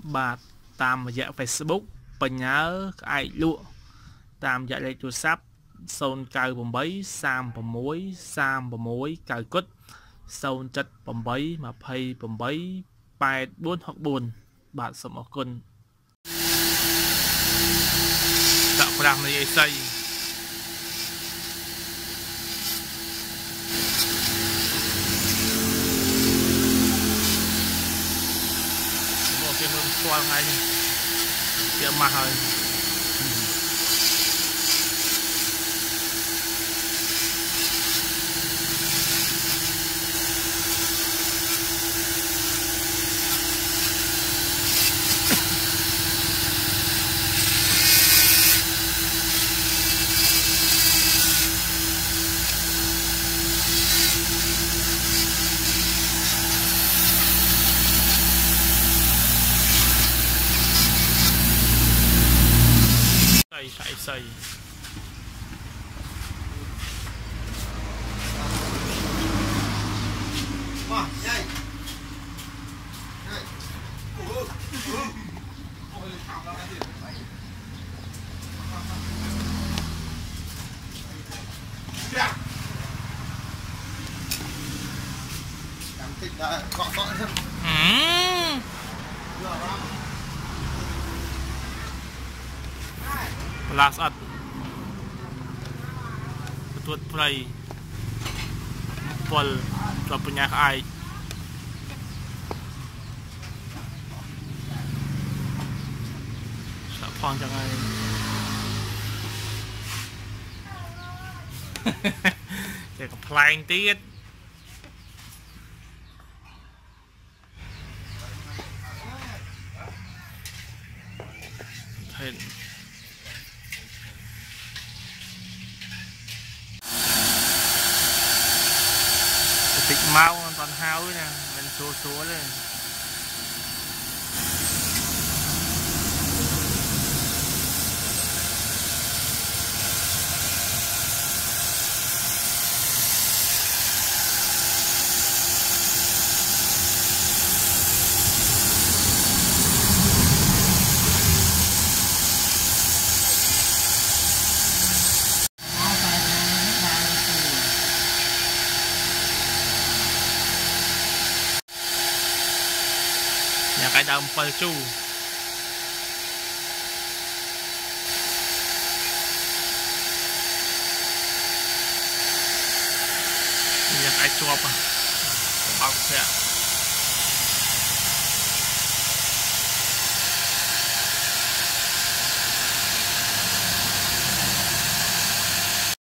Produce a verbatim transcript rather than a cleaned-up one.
bà tam và dạ Facebook bình nhớ ai lụa tam dạ lấy chuột sắp sơn cào bầm bấy sam bầm muối sam bầm muối cào cút sơn chất bầm bấy mà phay bầm bấy bài buôn hoặc buồn bạn sợ một con tạo làm này xây một cái mương xoa ngay tiệm mà hơi xây xây wow, nhanh. Cảm thích đã gõ gõ thêm. last at tuột play pol cho punya ai sợ phong chẳng ai chỉ có playing tiết thấy thịt mau toàn hao nè mình số số lên nhà cái đầm phơi chu nhà cái chuột à bọc kìa